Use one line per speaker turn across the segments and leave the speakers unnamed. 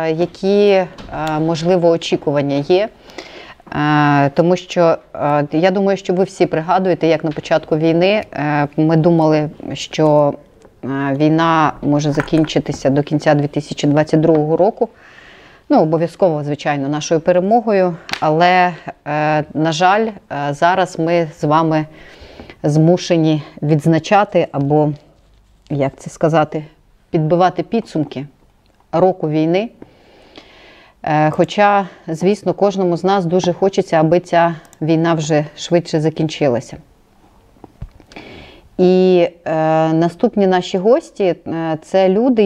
які, можливо, очікування є. Тому що я думаю, що ви всі пригадуєте, як на початку війни ми думали, що війна може закінчитися до кінця 2022 року. Ну, обов'язково, звичайно, нашою перемогою. Але, на жаль, зараз ми з вами змушені відзначати, або, як це сказати, підбивати підсумки року війни. Хоча, звісно, кожному з нас дуже хочеться, аби ця війна вже швидше закінчилася. І наступні наші гості – це люди,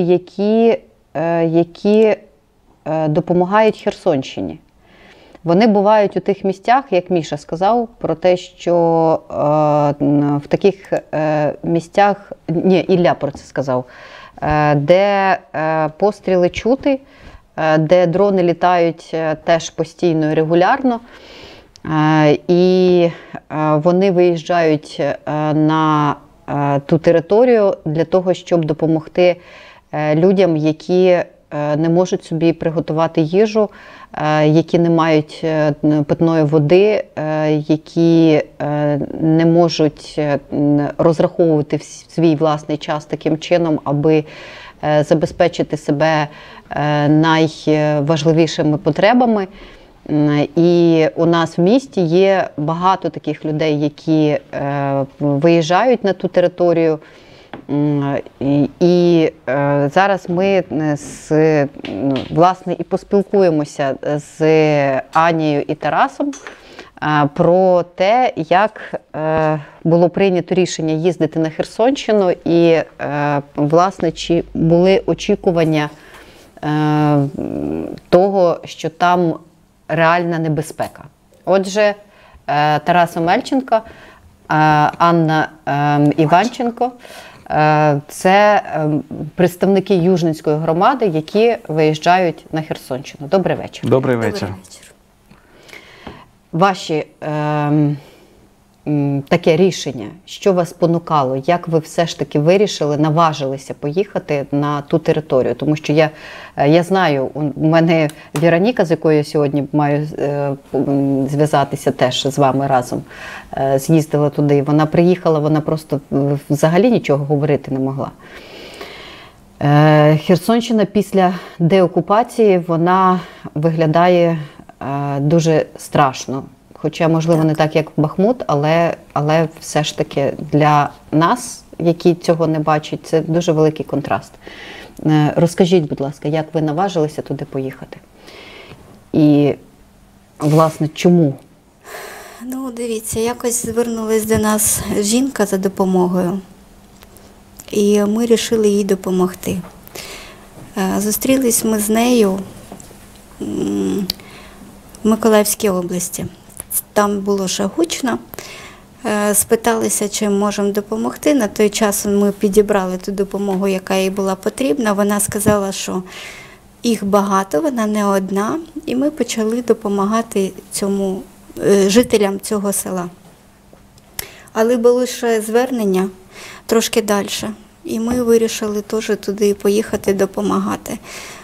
які допомагають Херсонщині. Вони бувають у тих місцях, як Міша сказав, про те, що в таких місцях, ні, Ілля про це сказав, де постріли чути, де дрони літають теж постійно і регулярно, і вони виїжджають на ту територію для того, щоб допомогти людям, які не можуть собі приготувати їжу, які не мають питної води, які не можуть розраховувати свій власний час таким чином, аби забезпечити себе найважливішими потребами. І у нас в місті є багато таких людей, які виїжджають на ту територію. І зараз ми власне і поспілкуємося з Анією і Тарасом про те, як було прийнято рішення їздити на Херсонщину і, власне, чи були очікування того, що там реальна небезпека. Отже, Тарас Омельченко, Анна Іванченко – це представники Южненської громади, які виїжджають на Херсонщину. Добрий вечір.
Добрий вечір.
Ваші таке рішення, що вас спонукало, як ви все ж таки вирішили, наважилися поїхати на ту територію? Тому що я знаю, у мене Вероніка, з якою я сьогодні маю зв'язатися теж з вами разом, з'їздила туди. Вона приїхала, вона просто взагалі нічого говорити не могла. Херсонщина після деокупації, вона виглядає дуже страшно. Хоча, можливо, не так, як Бахмут, але все ж таки для нас, які цього не бачать, це дуже великий контраст. Розкажіть, будь ласка, як ви наважилися туди поїхати? І, власне, чому?
Ну, дивіться, якось звернулась до нас жінка за допомогою, і ми вирішили їй допомогти. Зустрілись ми з нею в Миколаївській області. Там було ще гучно. Спиталися, чи можемо допомогти. На той час ми підібрали ту допомогу, яка їй була потрібна. Вона сказала, що їх багато, вона не одна. І ми почали допомагати жителям цього села. Але було ще звернення трошки далі. І ми вирішили теж туди поїхати допомагати.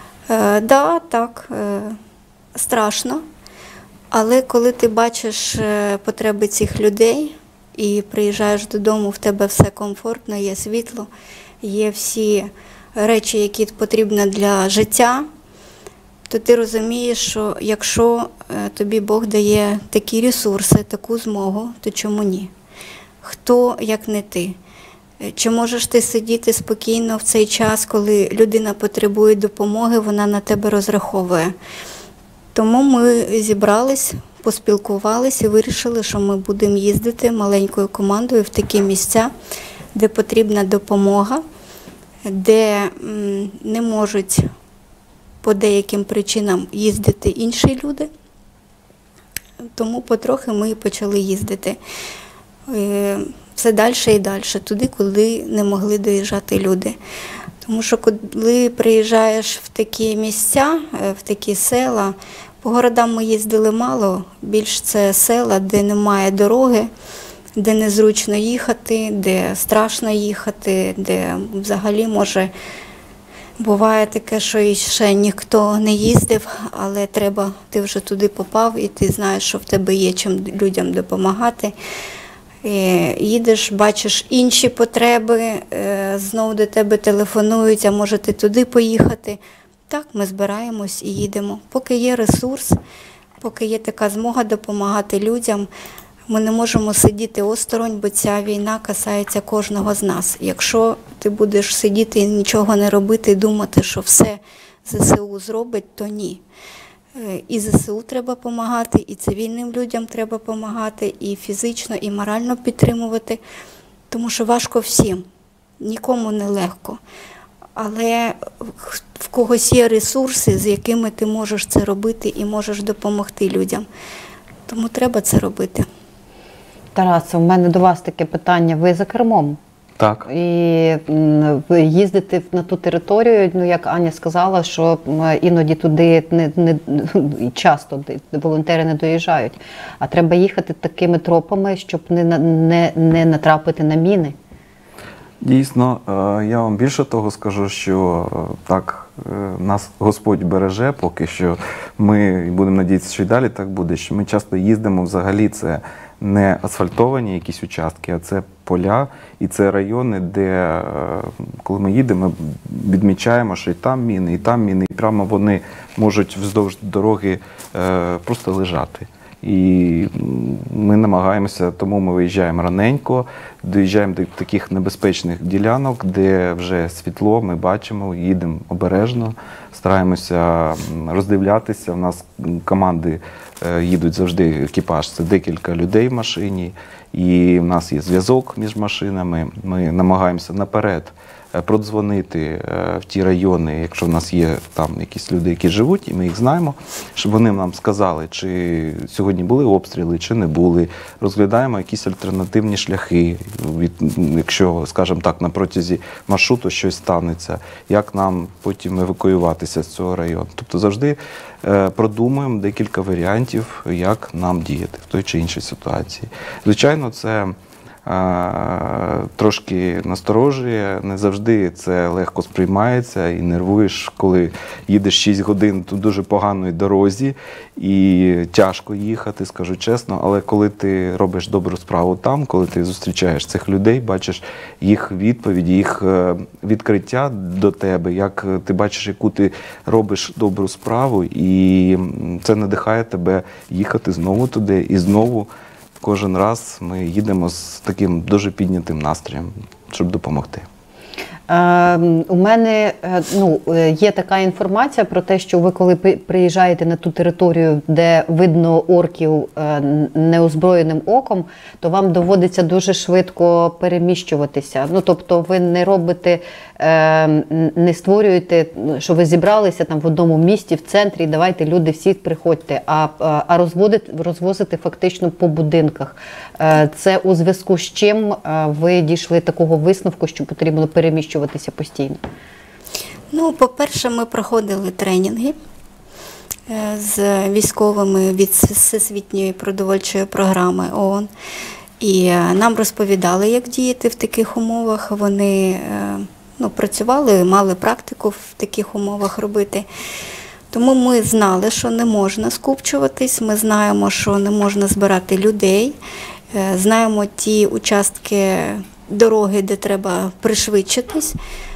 Так, страшно. Але коли ти бачиш потреби цих людей і приїжджаєш додому, в тебе все комфортно, є світло, є всі речі, які потрібні для життя, то ти розумієш, що якщо тобі Бог дає такі ресурси, таку змогу, то чому ні? Хто, як не ти? Чи можеш ти сидіти спокійно в цей час, коли людина потребує допомоги, вона на тебе розраховує? Тому ми зібрались, поспілкувалися і вирішили, що ми будемо їздити маленькою командою в такі місця, де потрібна допомога, де не можуть по деяким причинам їздити інші люди. Тому потрохи ми почали їздити все далі і далі, туди, куди не могли доїжджати люди. Тому що коли приїжджаєш в такі місця, в такі села, по городам ми їздили мало, більш це села, де немає дороги, де незручно їхати, де страшно їхати, де взагалі може Буває таке, що ще ніхто не їздив, але треба, ти вже туди попав і ти знаєш, що в тебе є чим людям допомагати. Їдеш, бачиш інші потреби, знову до тебе телефонують, а можете туди поїхати. Так, ми збираємось і їдемо. Поки є ресурс, поки є така змога допомагати людям, ми не можемо сидіти осторонь, бо ця війна касається кожного з нас. Якщо ти будеш сидіти і нічого не робити, і думати, що все ЗСУ зробить, то ні. І ЗСУ треба допомагати, і цивільним людям треба допомагати, і фізично, і морально підтримувати, тому що важко всім, нікому не легко. Але в когось є ресурси, з якими ти можеш це робити і можеш допомогти людям. Тому треба це робити.
Тарасе, у мене до вас таке питання. Ви за кермом?
Так.
І ви їздите на ту територію, ну, як Аня сказала, що іноді туди часто волонтери не доїжджають. А треба їхати такими тропами, щоб не натрапити на міни.
Дійсно, я вам більше того скажу, що так, нас Господь береже, поки що ми будемо надіятися, що й далі так буде, що ми часто їздимо взагалі, це не асфальтовані якісь участки, а це поля і це райони, де, коли ми їдемо, ми відмічаємо, що і там міни, і прямо вони можуть вздовж дороги просто лежати. І ми намагаємося, тому ми виїжджаємо раненько, доїжджаємо до таких небезпечних ділянок, де вже світло, ми бачимо, їдемо обережно, стараємося роздивлятися. У нас команди їдуть завжди, екіпаж, це декілька людей в машині, і в нас є зв'язок між машинами. Ми намагаємося наперед продзвонити в ті райони, якщо в нас є там якісь люди, які живуть, і ми їх знаємо, щоб вони нам сказали, чи сьогодні були обстріли, чи не були. Розглядаємо якісь альтернативні шляхи, якщо, скажімо так, на протязі маршруту щось станеться, як нам потім евакуюватися з цього району. Тобто завжди продумуємо декілька варіантів, як нам діяти в той чи іншій ситуації. Звичайно, це трошки насторожує, не завжди це легко сприймається і нервуєш, коли їдеш 6 годин по дуже поганій дорозі і тяжко їхати, скажу чесно, але коли ти робиш добру справу там, коли ти зустрічаєш цих людей, бачиш їх відповіді, їх відкриття до тебе, як ти бачиш, яку ти робиш добру справу, і це надихає тебе їхати знову туди і знову. Кожен раз ми їдемо з таким дуже піднятим настроєм, щоб допомогти.
У мене є така інформація про те, що ви коли приїжджаєте на ту територію, де видно орків неозброєним оком, то вам доводиться дуже швидко переміщуватися. Ну, тобто ви не робите, не створюєте, що ви зібралися там в одному місті, в центрі, і давайте люди всі приходьте, а розвозите фактично по будинках. Це у зв'язку з чим ви дійшли такого висновку, що потрібно переміщуватися постійно?
Ну, по-перше, ми проходили тренінги з військовими від Всесвітньої продовольчої програми ООН. І нам розповідали, як діяти в таких умовах. Вони працювали, мали практику в таких умовах робити. Тому ми знали, що не можна скупчуватись, ми знаємо, що не можна збирати людей, знаємо ті участки дороги, де треба пришвидшитись.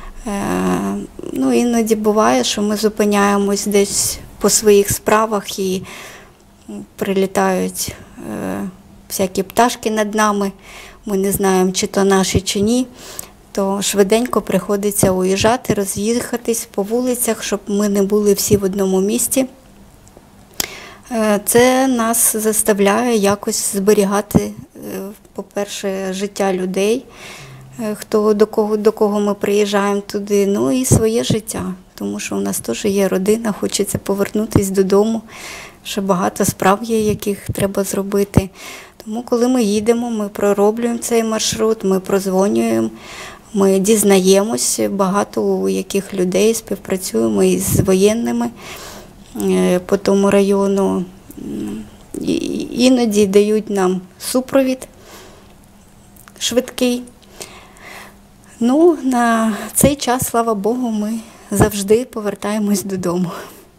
Іноді буває, що ми зупиняємось десь по своїх справах і прилітають всякі пташки над нами, ми не знаємо, чи то наші, чи ні, то швиденько приходиться уїжджати, роз'їхатись по вулицях, щоб ми не були всі в одному місці. Це нас заставляє якось зберігати, по-перше, життя людей, до кого ми приїжджаємо туди, ну і своє життя, тому що у нас теж є родина, хочеться повернутися додому, ще багато справ є, яких треба зробити. Тому коли ми їдемо, ми пророблюємо цей маршрут, ми прозвонюємо, ми дізнаємось, багато у яких людей співпрацюємо із воєнними по тому району. Іноді дають нам супровід швидкий. На цей час, слава Богу, ми завжди повертаємось додому.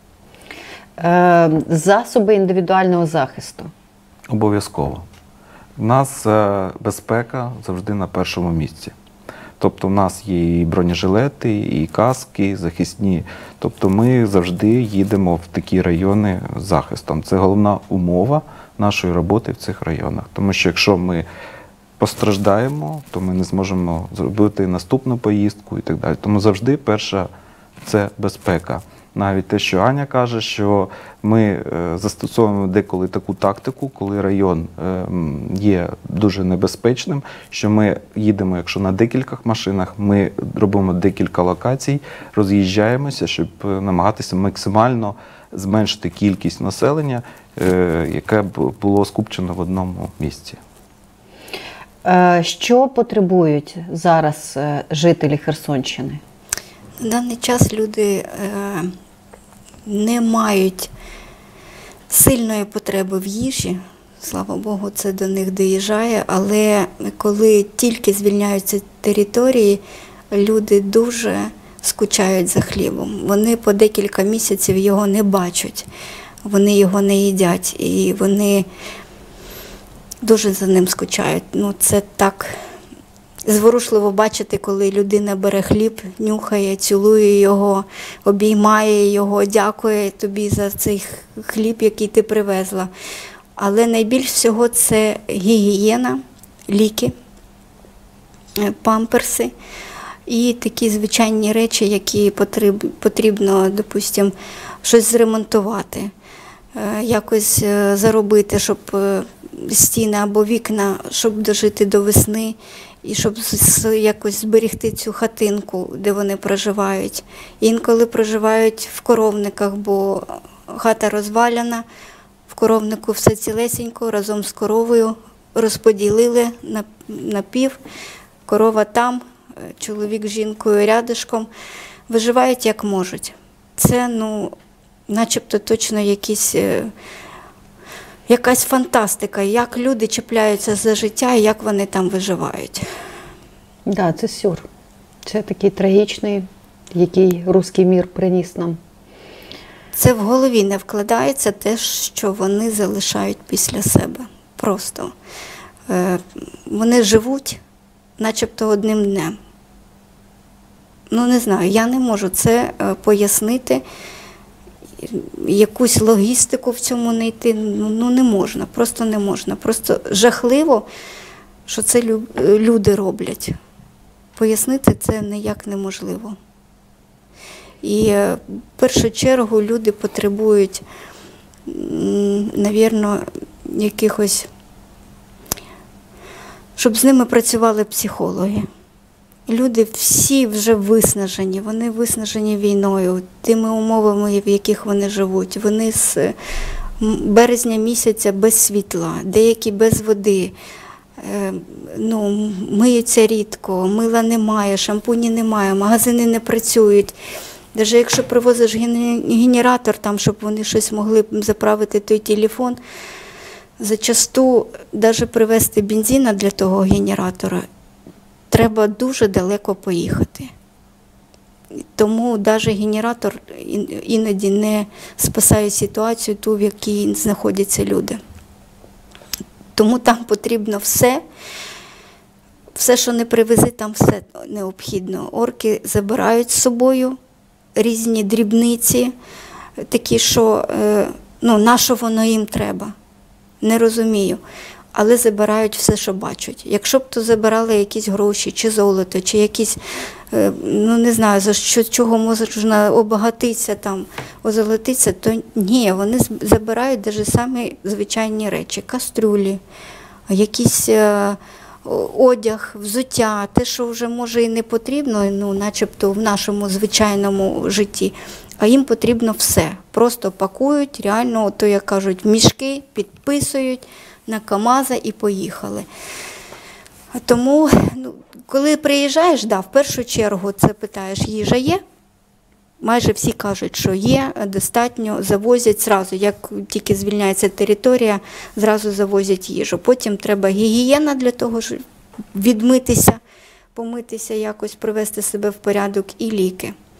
Засоби індивідуального захисту.
Обов'язково. У нас безпека завжди на першому місці. Тобто в нас є і бронежилети, і каски, захисні. Тобто ми завжди їдемо в такі райони з захистом. Це головна умова нашої роботи в цих районах. Тому що якщо ми постраждаємо, то ми не зможемо зробити наступну поїздку і так далі. Тому завжди перша – це безпека. Навіть те, що Аня каже, що ми застосовуємо деколи таку тактику, коли район є дуже небезпечним, що ми їдемо, якщо на декількох машинах, ми робимо декілька локацій, роз'їжджаємося, щоб намагатися максимально зменшити кількість населення, яке б було скупчено в одному місці.
Що потребують зараз жителі Херсонщини?
На даний час люди не мають сильної потреби в їжі, слава Богу, це до них доїжджає, але коли тільки звільняються території, люди дуже скучають за хлібом. Вони по декілька місяців його не бачать, вони його не їдять і вони дуже за ним скучають. Ну, це так зворушливо бачити, коли людина бере хліб, нюхає, цілує його, обіймає його, дякує тобі за цей хліб, який ти привезла. Але найбільш всього це гігієна, ліки, памперси і такі звичайні речі, які потрібно, допустимо, щось зремонтувати, якось заробити, щоб стіни або вікна, щоб дожити до весни, і щоб якось зберегти цю хатинку, де вони проживають. Інколи проживають в коровниках, бо хата розваляна, в коровнику все цілесенько, разом з коровою розподілили на пів. Корова там, чоловік з жінкою рядишком. Виживають як можуть. Це, начебто точно якась фантастика, як люди чіпляються за життя і як вони там виживають.
Да, це сюр. Це такий трагічний, який руський мір приніс нам.
Це в голові не вкладається те, що вони залишають після себе. Просто. Вони живуть начебто одним днем. Не знаю, я не можу це пояснити, якусь логістику в цьому не йти, не можна, просто не можна. Просто жахливо, що це люди роблять. Пояснити це ніяк неможливо. І в першу чергу люди потребують, навірно, якихось, щоб з ними працювали психологи. Люди всі вже виснажені, вони виснажені війною, тими умовами, в яких вони живуть. Вони з березня місяця без світла, деякі без води, миються рідко, мила немає, шампуні немає, магазини не працюють. Навіть якщо привозиш генератор, там, щоб вони щось могли заправити той телефон, зачасту навіть привезти бензина для того генератора треба дуже далеко поїхати. Тому навіть генератор іноді не спасає ситуацію ту, в якій знаходяться люди. Тому там потрібно все, що не привези, там все необхідно. Орки забирають з собою різні дрібниці, такі, що, на що воно їм треба, не розумію. Але забирають все, що бачать. Якщо б то забирали якісь гроші, чи золото, чи якісь, не знаю, за чого можна обагатитися, там, озолотитися, то ні, вони забирають навіть самі звичайні речі, кастрюлі, якийсь одяг, взуття, те, що вже може і не потрібно, начебто в нашому звичайному житті, а їм потрібно все. Просто пакують, реально, то, як кажуть, в мішки, підписують, на КАМАЗа і поїхали. Тому, коли приїжджаєш, в першу чергу це питаєш, їжа є? Майже всі кажуть, що є, достатньо, завозять зразу. Як тільки звільняється територія, зразу завозять їжу. Потім треба гігієна для того, щоб відмитися, помитися, якось привести себе в порядок і ліки.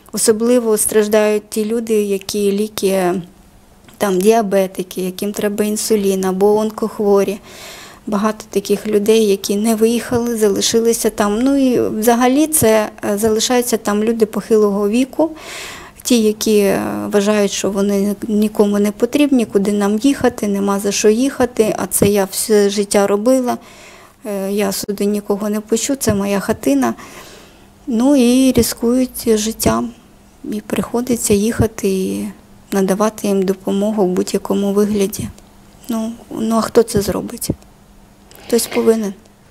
Особливо страждають ті люди, які ліки, там, діабетики, яким треба інсулін, або онкохворі. Багато таких людей, які не виїхали, залишилися там. Ну і взагалі це залишаються там люди похилого віку, ті, які вважають, що вони нікому не потрібні, куди нам їхати, нема за що їхати, а це я все життя робила, я сюди нікого не пущу, це моя хатина. Ну і ризикують життям, і приходиться їхати і надавати їм допомогу в будь-якому вигляді. Ну а хто це зробить? Хтось повинен.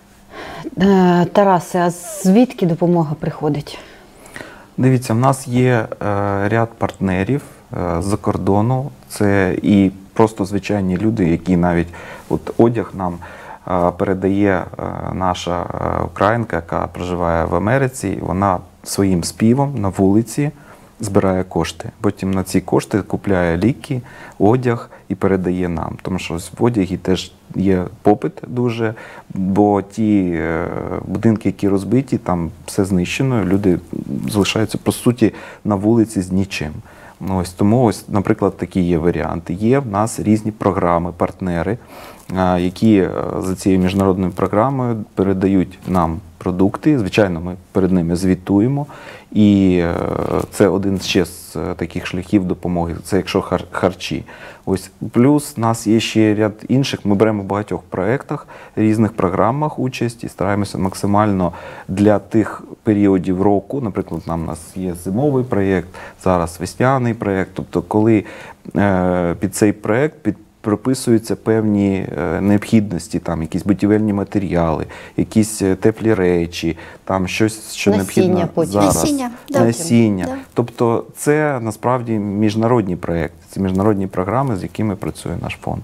Тарасе, а звідки допомога приходить?
Дивіться, в нас є ряд партнерів з-за кордону. Це і просто звичайні люди, які навіть одяг нам передає наша українка, яка проживає в Америці. Вона своїм співом на вулиці збирає кошти. Потім на ці кошти купляє ліки, одяг і передає нам. Тому що в одягі теж є попит дуже, бо ті будинки, які розбиті, там все знищено, люди залишаються, по суті, на вулиці з нічим. Тому, наприклад, такі є варіанти. Є в нас різні програми, партнери, які за цією міжнародною програмою передають нам продукти. Звичайно, ми перед ними звітуємо. І це один ще з таких шляхів допомоги, це якщо харчі. Плюс у нас є ще ряд інших, ми беремо в багатьох проєктах, різних програмах участь і стараємося максимально для тих періодів року, наприклад, у нас є зимовий проєкт, зараз весняний проєкт, тобто коли під цей проєкт прописуються певні необхідності, там якісь будівельні матеріали, якісь теплі речі, там щось, що необхідно зараз. Насіння. Да. Тобто це насправді міжнародні проєкти, це міжнародні програми, з якими працює наш фонд.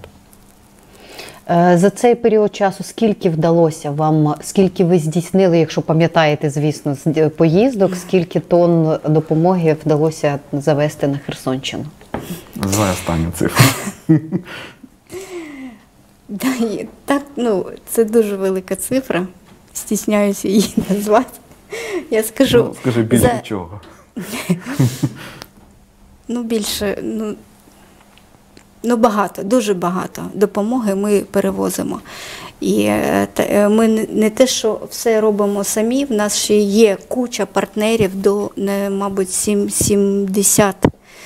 За цей період часу скільки вдалося вам, скільки ви здійснили, якщо пам'ятаєте, звісно, з поїздок, скільки тонн допомоги вдалося завести на Херсонщину?
Називай останню цифру.
Так, це дуже велика цифра, стісняюся її назвати. Я скажу...
скажи, більше чого?
Більше, багато, дуже багато допомоги ми перевозимо. І ми не те, що все робимо самі, в нас ще є куча партнерів до, мабуть, 70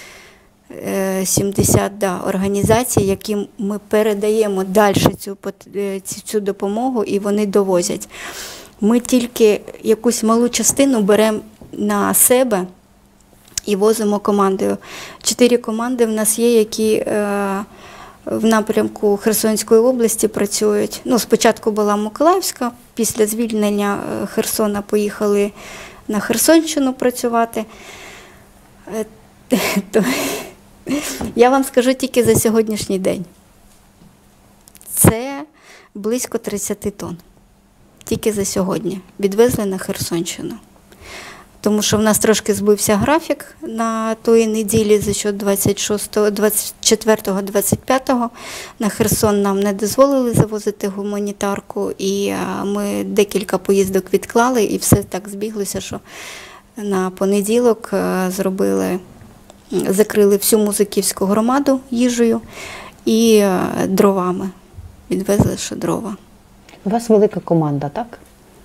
організацій, яким ми передаємо далі цю допомогу, і вони довозять. Ми тільки якусь малу частину беремо на себе і возимо командою. 4 команди в нас є, які в напрямку Херсонської області працюють. Спочатку була Миколаївська, після звільнення Херсона поїхали на Херсонщину працювати. Я вам скажу тільки за сьогоднішній день. Це близько 30 тонн. Тільки за сьогодні. Відвезли на Херсонщину. Тому що в нас трошки збився графік на тої неділі, за що 24-25 на Херсон нам не дозволили завозити гуманітарку. І ми декілька поїздок відклали, і все так збіглося, що на понеділок закрили всю Музиківську громаду їжею і дровами. Відвезли ще дрова.
У вас велика команда, так?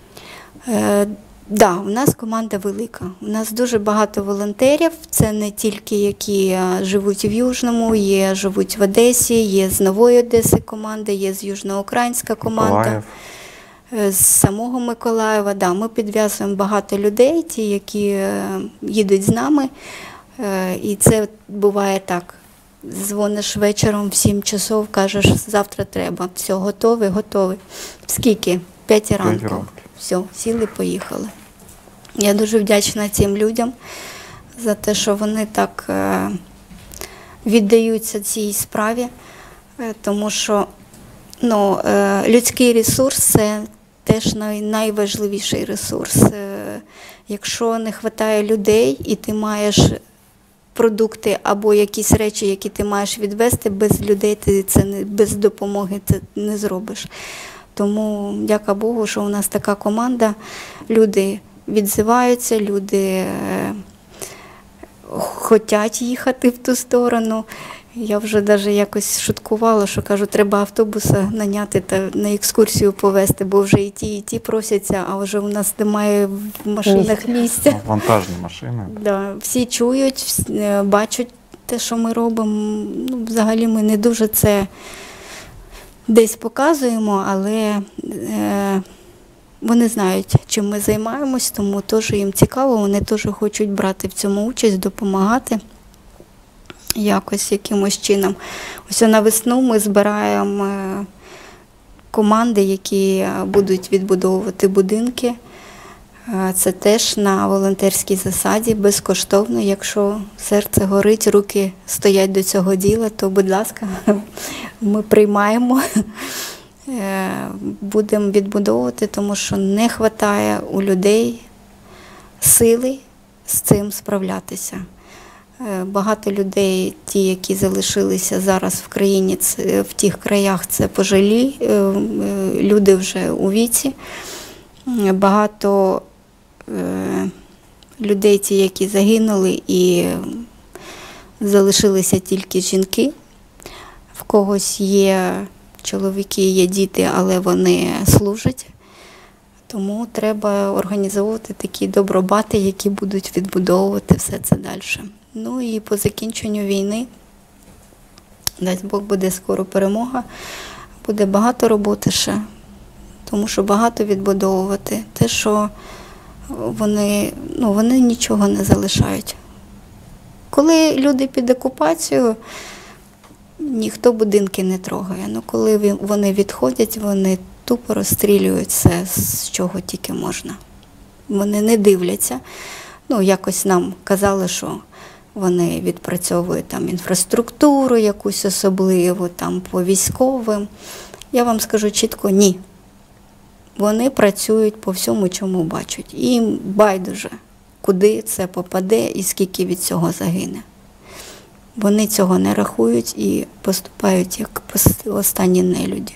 Так, у нас команда велика. У нас дуже багато волонтерів. Це не тільки які живуть в Южному, живуть в Одесі, є з Нової Одеси команда, є з Южноукраїнська команда.
Миколаїв.
З самого Миколаєва. Да, ми підв'язуємо багато людей, ті, які їдуть з нами. І це буває так. Дзвониш вечором в 7 часов, кажеш, завтра треба. Все, готовий. Скільки? 5 ранку. Все, сіли, поїхали. Я дуже вдячна цим людям за те, що вони так віддаються цій справі, тому що людський ресурс – це теж найважливіший ресурс. Якщо не вистачає людей і ти маєш продукти або якісь речі, які ти маєш відвезти, без людей ти без допомоги це не зробиш. Тому, дяка Богу, що у нас така команда, люди відзиваються, люди хочуть їхати в ту сторону. Я вже навіть якось шуткувала, що кажу, треба автобуса наняти та на екскурсію повезти, бо вже і ті просяться, а вже у нас немає в машинах місця.
Ну, вантажні машини.
Да, всі чують, бачать те, що ми робимо. Ну, взагалі ми не дуже це десь показуємо, але вони знають, чим ми займаємось, тому теж їм цікаво, вони теж хочуть брати в цьому участь, допомагати якось, якимось чином. Ось на весну ми збираємо команди, які будуть відбудовувати будинки. Це теж на волонтерській засаді, безкоштовно. Якщо серце горить, руки стоять до цього діла, то, будь ласка, ми приймаємо, будемо відбудовувати, тому що не вистачає у людей сили з цим справлятися. Багато людей, ті, які залишилися зараз в країні, в тих краях, це пожилі, люди вже у віці. Багато людей, ті, які загинули, і залишилися тільки жінки. В когось є чоловіки, є діти, але вони служать. Тому треба організовувати такі добробати, які будуть відбудовувати все це далі. Ну і по закінченню війни, дасть Бог, буде скоро перемога, буде багато роботи ще, тому що багато відбудовувати. Те, що вони нічого не залишають. Коли люди під окупацією, ніхто будинки не трогає. Ну, коли вони відходять, вони тупо розстрілюють все, з чого тільки можна. Вони не дивляться. Ну, якось нам казали, що вони відпрацьовують там інфраструктуру якусь особливу, там по військовим. Я вам скажу чітко, ні. Вони працюють по всьому, чому бачать. І їм байдуже, куди це попаде і скільки від цього загине. Вони цього не рахують і поступають як останні нелюді.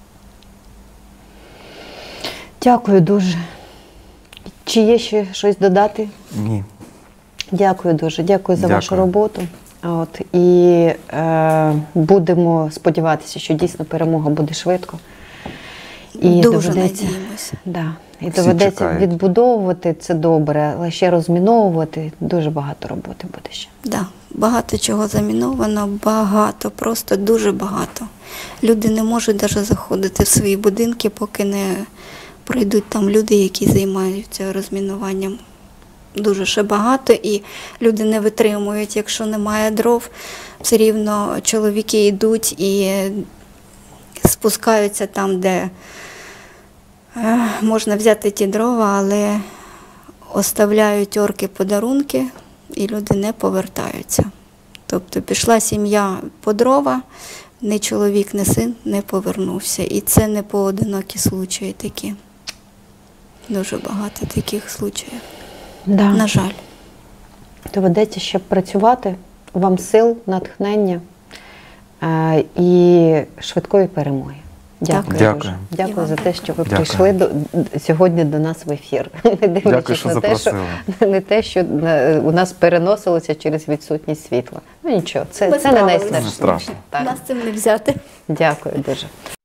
Дякую дуже. Чи є ще щось додати?
Ні.
Дякую дуже. Дякую за вашу роботу. І будемо сподіватися, що дійсно перемога буде швидко. І
дуже надіємося.
І доведеться
чекають.
Відбудовувати, це добре, але ще розміновувати, дуже багато роботи буде ще.
Да, багато чого заміновано, багато, просто дуже багато. Люди не можуть навіть заходити в свої будинки, поки не прийдуть там люди, які займаються розмінуванням. Дуже ще багато, і люди не витримують, якщо немає дров, все рівно чоловіки йдуть і спускаються там, де можна взяти ті дрова, але оставляють орки подарунки, і люди не повертаються. Тобто пішла сім'я по дрова, ні чоловік, ні син не повернувся. І це не поодинокі случаї такі. Дуже багато таких случаїв.
Да.
На жаль.
Доведеться ще працювати, вам сил, натхнення і швидкої перемоги. Дякую.
Дякую.
Дуже. Дякую за те, що ви
Дякую.
прийшли сьогодні до нас в ефір. Не
Дякую,
дивлячись
що
на те,
запросили.
не те, що у нас переносилося через відсутність світла. Ну нічого, це не
справились.
найстрашніше.
Не страшно.
Так.
Нас цим не взяти.
Дякую дуже.